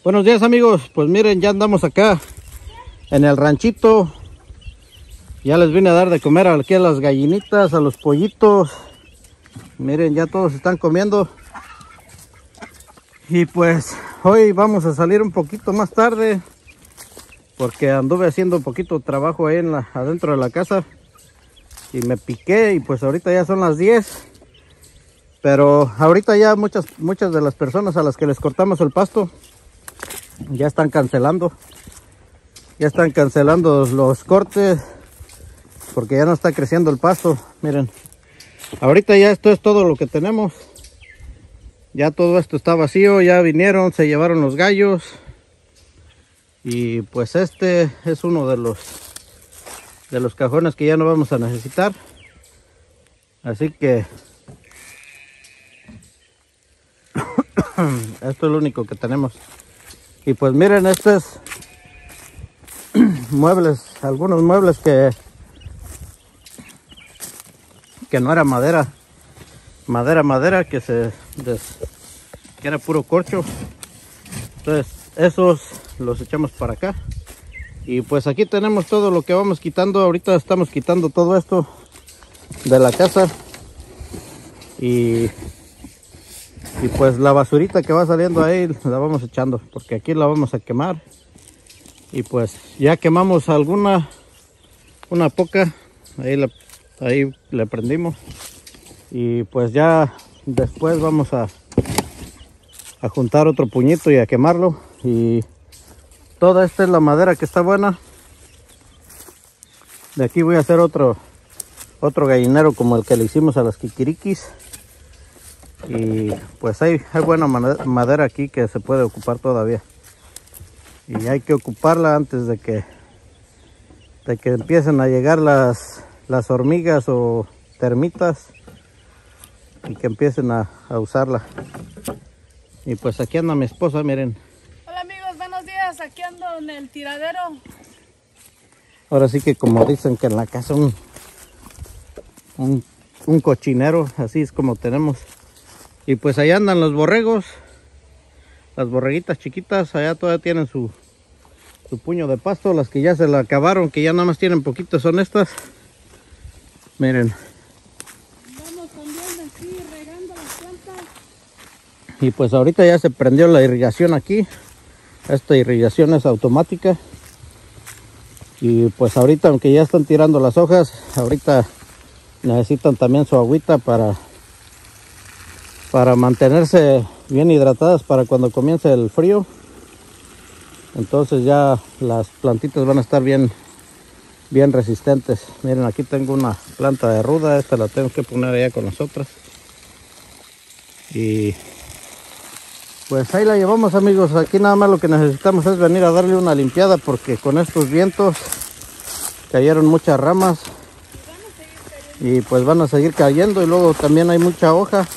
Buenos días, amigos. Pues miren, ya andamos acá en el ranchito. Ya les vine a dar de comer aquí a las gallinitas, a los pollitos. Miren, ya todos están comiendo. Y pues hoy vamos a salir un poquito más tarde, porque anduve haciendo un poquito de trabajo ahí adentro de la casa y me piqué. Y pues ahorita ya son las 10. Pero ahorita ya muchas de las personas a las que les cortamos el pasto ya están cancelando. Ya están cancelando los cortes porque ya no está creciendo el pasto. Miren, ahorita ya esto es todo lo que tenemos. Ya todo esto está vacío, ya vinieron, se llevaron los gallos. Y pues este es uno de los cajones que ya no vamos a necesitar. Así que esto es lo único que tenemos. Y pues miren, estos muebles, algunos muebles que no era madera, que era puro corcho. Entonces esos los echamos para acá. Y pues aquí tenemos todo lo que vamos quitando. Ahorita estamos quitando todo esto de la casa. Y pues la basurita que va saliendo ahí la vamos echando, porque aquí la vamos a quemar. Y pues ya quemamos una poca, ahí le prendimos. Y pues ya después vamos a juntar otro puñito y a quemarlo. Y toda esta es la madera que está buena. De aquí voy a hacer otro gallinero como el que le hicimos a las kikirikis. Y pues hay buena madera aquí que se puede ocupar todavía. Y hay que ocuparla antes de que empiecen a llegar las hormigas o termitas y que empiecen a usarla. Y pues aquí anda mi esposa, miren. Hola amigos, buenos días. Aquí ando en el tiradero. Ahora sí que como dicen que en la casa un cochinero, así es como tenemos. Y pues allá andan los borregos, las borreguitas chiquitas, allá todavía tienen su puño de pasto. Las que ya se la acabaron, que ya nada más tienen poquito, son estas. Miren. Vamos también aquí regando las plantas. Y pues ahorita ya se prendió la irrigación aquí. Esta irrigación es automática. Y pues ahorita, aunque ya están tirando las hojas, ahorita necesitan también su agüita para mantenerse bien hidratadas para cuando comience el frío. Entonces ya las plantitas van a estar bien resistentes. Miren, aquí tengo una planta de ruda. Esta la tengo que poner allá con las otras. Y pues ahí la llevamos, amigos. Aquí nada más lo que necesitamos es venir a darle una limpiada, porque con estos vientos cayeron muchas ramas y pues van a seguir cayendo. Y luego también hay mucha hoja.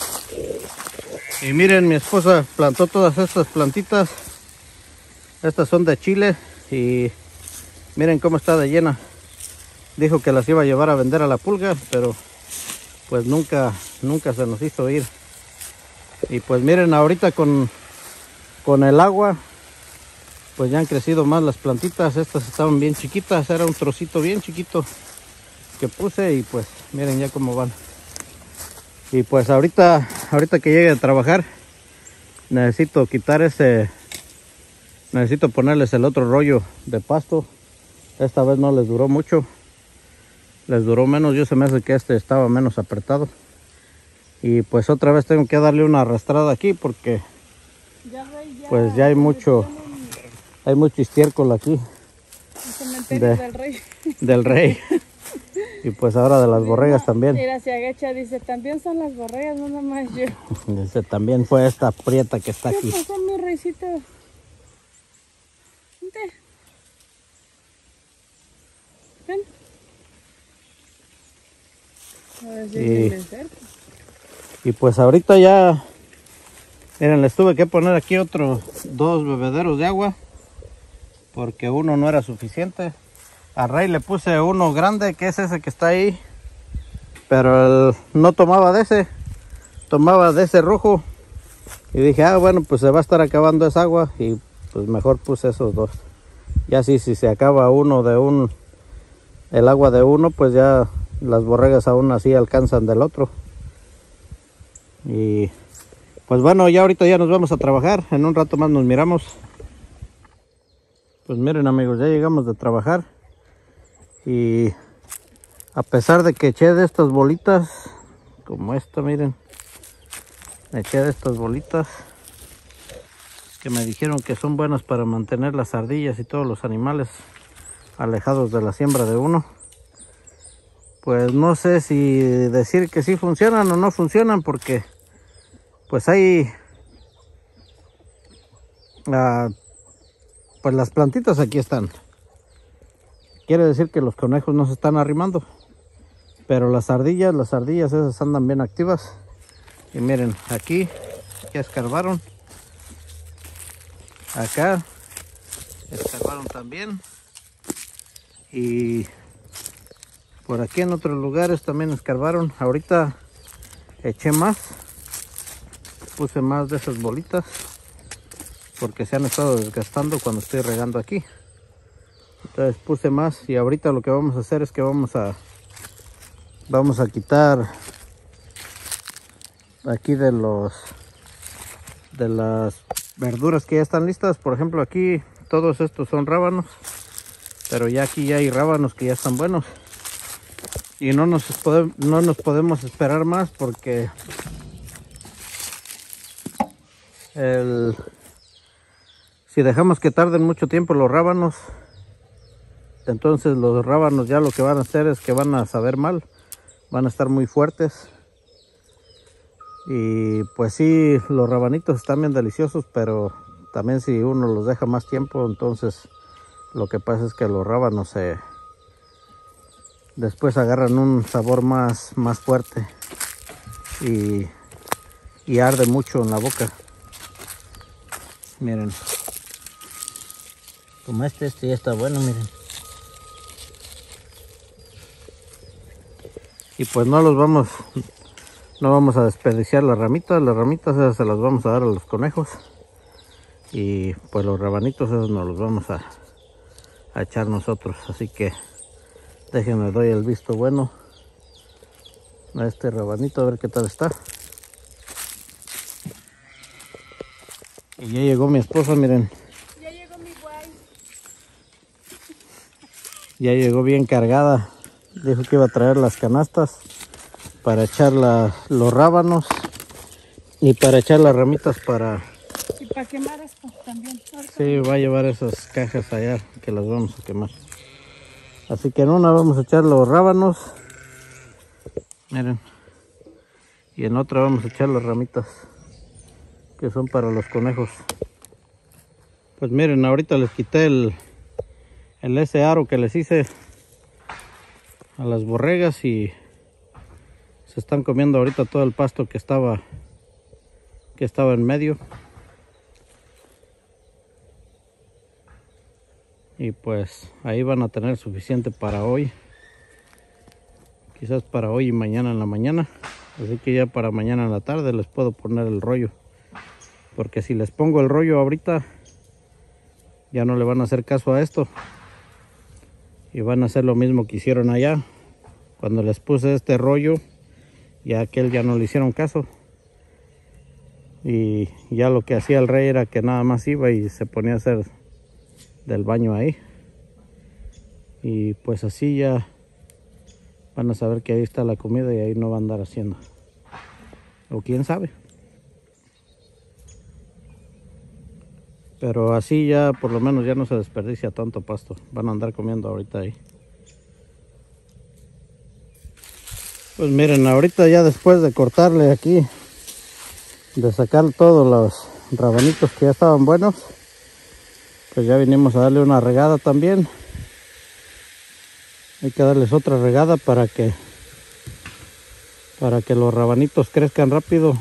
Y miren, mi esposa plantó todas estas plantitas. Estas son de chile y miren cómo está de llena. Dijo que las iba a llevar a vender a la pulga, pero pues nunca se nos hizo ir. Y pues miren, ahorita con el agua pues ya han crecido más las plantitas. Estas estaban bien chiquitas, era un trocito bien chiquito que puse. Y pues miren ya cómo van. Y pues ahorita que llegue a trabajar necesito quitar necesito ponerles el otro rollo de pasto. Esta vez no les duró mucho, les duró menos. Yo se me hace que este estaba menos apretado. Y pues otra vez tengo que darle una arrastrada aquí, porque pues ya hay mucho estiércol aquí. El cementerio del rey. Del rey. Y pues ahora de las borregas también. Mira, se agacha, dice, también son las borregas, no nomás yo. Dice, también fue esta prieta que está aquí. ¿Qué pasó, mi reycito? Vente. Ven. A ver si viene cerca. Y pues ahorita ya, miren, les tuve que poner aquí dos bebederos de agua, porque uno no era suficiente. A Rey le puse uno grande, que es ese que está ahí, pero él no tomaba de ese, tomaba de ese rojo. Y dije, ah, bueno, pues se va a estar acabando esa agua y pues mejor puse esos dos. Ya si se acaba el agua de uno, pues ya las borregas aún así alcanzan del otro. Y pues bueno, ya ahorita ya nos vamos a trabajar. En un rato más nos miramos. Pues miren amigos, ya llegamos de trabajar. Y a pesar de que eché de estas bolitas, como esta, miren. Eché de estas bolitas que me dijeron que son buenas para mantener las ardillas y todos los animales alejados de la siembra de uno. Pues no sé si decir que sí funcionan o no funcionan, porque pues hay pues las plantitas aquí están. Quiere decir que los conejos no se están arrimando, pero las ardillas esas andan bien activas. Y miren, aquí ya escarbaron. Acá escarbaron también. Y por aquí en otros lugares también escarbaron. Ahorita eché más. Puse más de esas bolitas porque se han estado desgastando cuando estoy regando aquí. Entonces puse más y ahorita lo que vamos a hacer es que vamos a quitar aquí de las verduras que ya están listas. Por ejemplo, aquí todos estos son rábanos, pero ya aquí ya hay rábanos que ya están buenos y no nos podemos esperar más, porque si dejamos que tarden mucho tiempo los rábanos, entonces los rábanos ya lo que van a hacer es que van a saber mal, van a estar muy fuertes. Y pues sí, los rabanitos están bien deliciosos, pero también si uno los deja más tiempo, entonces lo que pasa es que los rábanos después agarran un sabor más fuerte y arde mucho en la boca. Miren, como este ya está bueno, miren. Y pues no vamos a desperdiciar las ramitas esas se las vamos a dar a los conejos. Y pues los rabanitos esos nos los vamos a echar nosotros. Así que déjenme doy el visto bueno a este rabanito, a ver qué tal está. Y ya llegó mi esposa, miren. Ya llegó mi guay. Ya llegó bien cargada. Dijo que iba a traer las canastas para echar los rábanos y para echar las ramitas para... Y para quemar esto también. Sí, va a llevar esas cajas allá que las vamos a quemar. Así que en una vamos a echar los rábanos, miren, y en otra vamos a echar las ramitas que son para los conejos. Pues miren, ahorita les quité ese aro que les hice a las borregas y se están comiendo ahorita todo el pasto que estaba en medio. Y pues ahí van a tener suficiente para hoy. Quizás para hoy y mañana en la mañana. Así que ya para mañana en la tarde les puedo poner el rollo. Porque si les pongo el rollo ahorita, ya no le van a hacer caso a esto. Y van a hacer lo mismo que hicieron allá. Cuando les puse este rollo, y a aquel ya no le hicieron caso. Y ya lo que hacía el rey era que nada más iba y se ponía a hacer del baño ahí. Y pues así ya van a saber que ahí está la comida y ahí no va a andar haciendo. O quién sabe. Pero así ya por lo menos ya no se desperdicia tanto pasto. Van a andar comiendo ahorita ahí. Pues miren, ahorita ya después de cortarle aquí, de sacar todos los rabanitos que ya estaban buenos, pues ya vinimos a darle una regada también. Hay que darles otra regada para que los rabanitos crezcan rápido.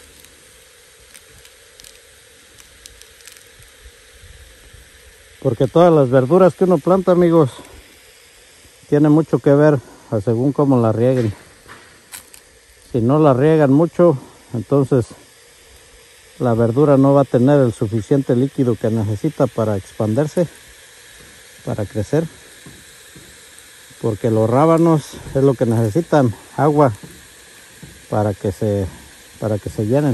Porque todas las verduras que uno planta, amigos, tiene mucho que ver a según cómo la rieguen. Si no la riegan mucho, entonces la verdura no va a tener el suficiente líquido que necesita para expandirse, para crecer, porque los rábanos es lo que necesitan, agua para que se llenen.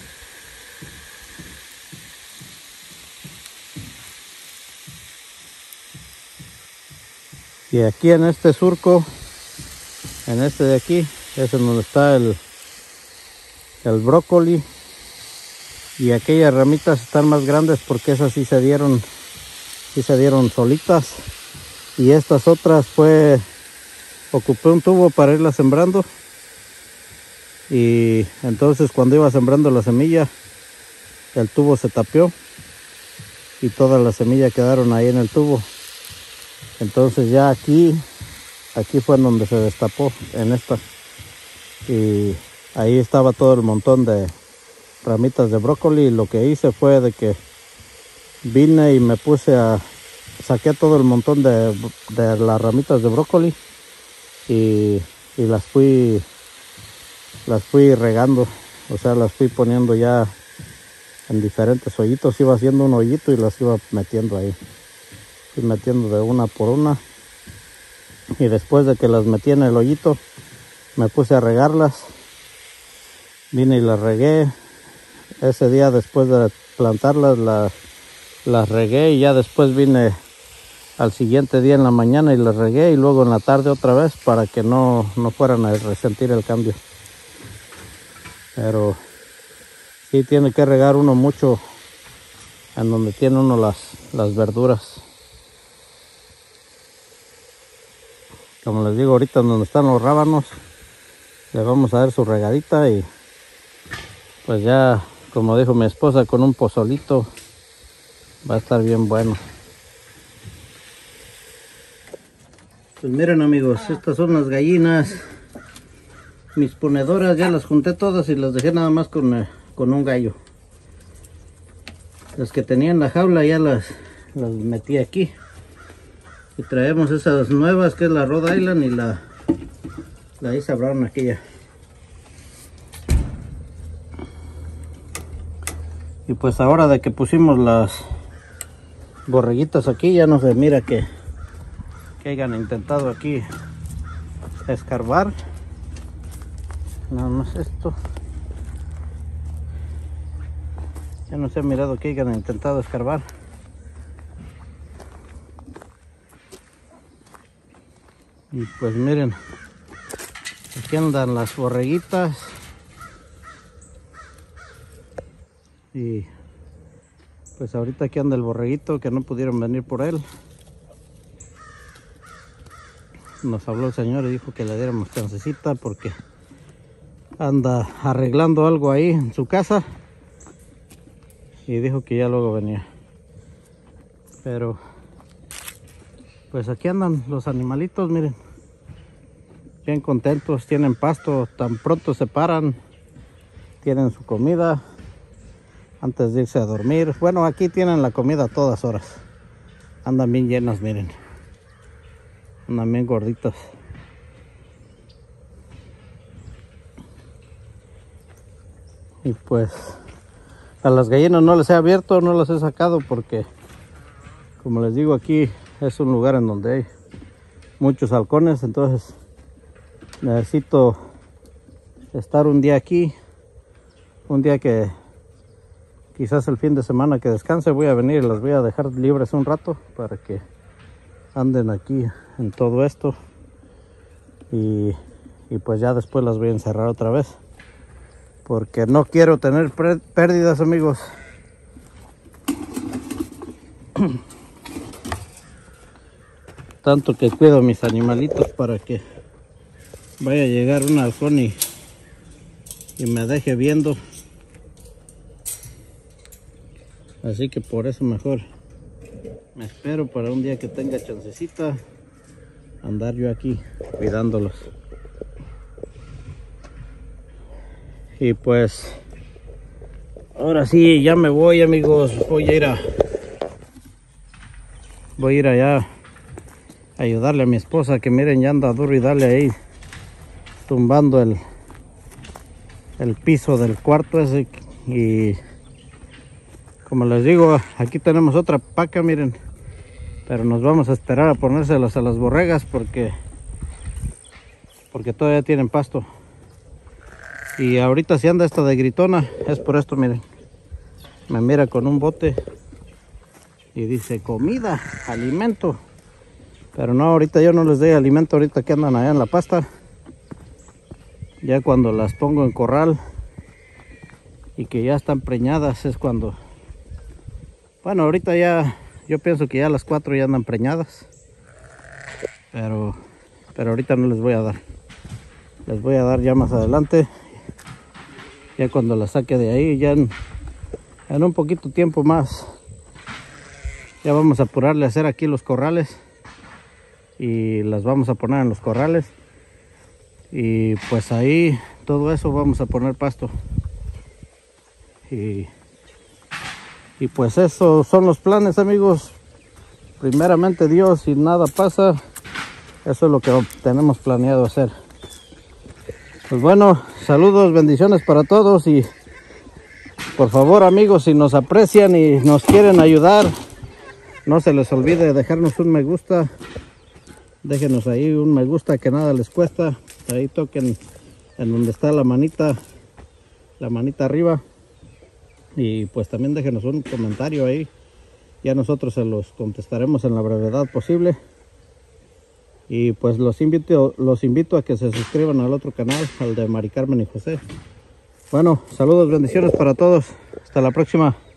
Y aquí en este surco, en este de aquí, es en donde está el brócoli. Y aquellas ramitas están más grandes porque esas sí se dieron solitas. Y estas otras ocupé un tubo para irlas sembrando. Y entonces cuando iba sembrando la semilla, el tubo se tapió y todas las semillas quedaron ahí en el tubo. Entonces ya aquí fue en donde se destapó, en esta. Y ahí estaba todo el montón de ramitas de brócoli. Y lo que hice fue de que vine y me saqué todo el montón de las ramitas de brócoli y las fui regando, o sea, las fui poniendo ya en diferentes hoyitos. Iba haciendo un hoyito y las iba metiendo ahí. Fui metiendo de una por una. Y después de que las metí en el hoyito, me puse a regarlas. Vine y las regué. Ese día después de plantarlas, las regué. Y ya después vine al siguiente día en la mañana y las regué. Y luego en la tarde otra vez para que no fueran a resentir el cambio. Pero sí tiene que regar uno mucho en donde tiene uno las verduras. Como les digo, ahorita donde están los rábanos, le vamos a dar su regadita y pues ya, como dijo mi esposa, con un pozolito va a estar bien bueno. Pues miren amigos, estas son las gallinas. Mis ponedoras ya las junté todas y las dejé nada más con un gallo. Las que tenía en la jaula ya las metí aquí. Y traemos esas nuevas que es la Rhode Island y la Isa Brown aquella. Y pues ahora de que pusimos las borreguitas aquí, ya no se mira que hayan intentado aquí escarbar. Nada más esto. Ya no se ha mirado que hayan intentado escarbar. Y pues miren, aquí andan las borreguitas. Y pues ahorita aquí anda el borreguito que no pudieron venir por él. Nos habló el señor y dijo que le diéramos chancecita porque anda arreglando algo ahí en su casa. Y dijo que ya luego venía. Pero pues aquí andan los animalitos, miren. Bien contentos, tienen pasto, tan pronto se paran. Tienen su comida antes de irse a dormir. Bueno, aquí tienen la comida a todas horas. Andan bien llenas, miren. Andan bien gorditas. Y pues a las gallinas no les he abierto, no las he sacado porque, como les digo, aquí es un lugar en donde hay muchos halcones. Entonces necesito estar un día aquí, un día que quizás el fin de semana que descanse voy a venir y las voy a dejar libres un rato para que anden aquí en todo esto y pues ya después las voy a encerrar otra vez porque no quiero tener pérdidas, amigos. Tanto que cuido a mis animalitos para que vaya a llegar un halcón y me deje viendo. Así que por eso mejor me espero para un día que tenga chancecita andar yo aquí cuidándolos. Y pues ahora sí ya me voy, amigos. Voy a ir allá a ayudarle a mi esposa, que miren, ya anda duro y dale ahí tumbando el piso del cuarto ese. Y Como les digo, aquí tenemos otra paca, miren. Pero nos vamos a esperar a ponérselas a las borregas porque todavía tienen pasto. Y ahorita si anda esta de gritona, es por esto, miren. Me mira con un bote y dice comida, alimento. Pero no, ahorita yo no les doy alimento, ahorita que andan allá en la pasta. Ya cuando las pongo en corral y que ya están preñadas es cuando... Bueno, ahorita ya, yo pienso que ya las 4 ya andan preñadas. Pero ahorita no les voy a dar. Les voy a dar ya más adelante. Ya cuando las saque de ahí, ya en un poquito tiempo más. Ya vamos a apurarle a hacer aquí los corrales. Y las vamos a poner en los corrales. Y pues ahí, todo eso vamos a poner pasto. Y pues esos son los planes, amigos. Primeramente Dios, si nada pasa, eso es lo que tenemos planeado hacer. Pues bueno, saludos, bendiciones para todos. Y por favor, amigos, si nos aprecian y nos quieren ayudar, no se les olvide dejarnos un me gusta. Déjenos ahí un me gusta, que nada les cuesta. Ahí toquen en donde está la manita arriba. Y pues también déjenos un comentario ahí. Ya nosotros se los contestaremos en la brevedad posible. Y pues los invito a que se suscriban al otro canal, al de Mari Carmen y José. Bueno, saludos, bendiciones para todos. Hasta la próxima.